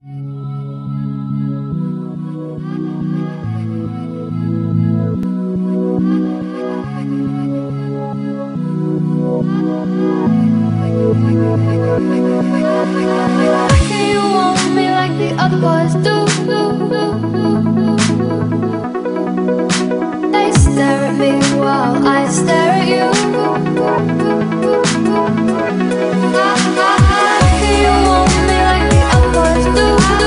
Can you want me like the other boys do? They stare at me while I stare at you. Can you want me like the other boys do?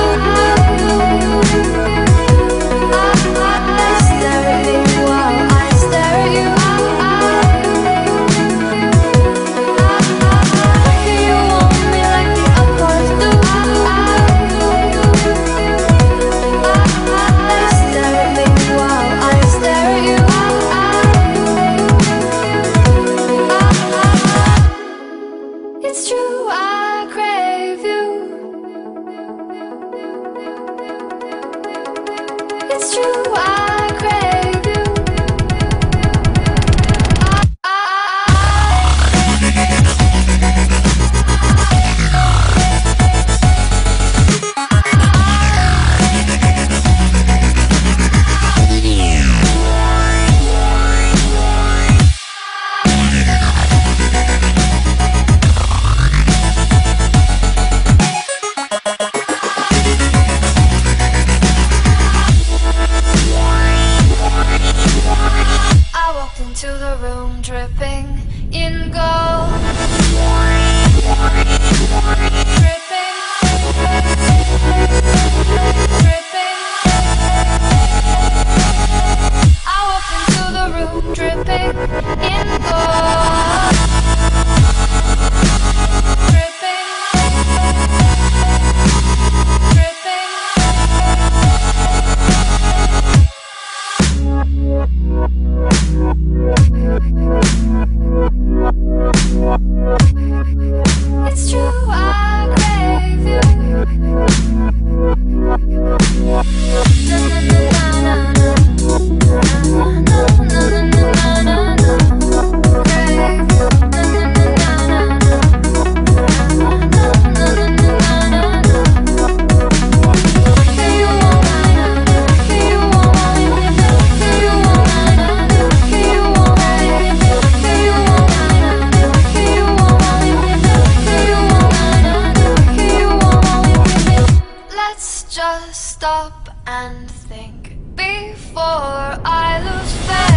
They stare at me while I stare at you. Can you want me like the other boys do? They stare at me while I stare at you. It's true, I crave you. It's true, I crave you. I walked into the room dripping in gold. Dripping, dripping. I walked into the room dripping in gold. Dripping, dripping. It's true, I crave you. Na na na na na na na na na. Crave you. Na na na na na na na na. Can you want me? Can you want me? Can you want me? Can you want me? Can you want me? Can you want me? Can you want me? Let's just stop and think before I lose faith.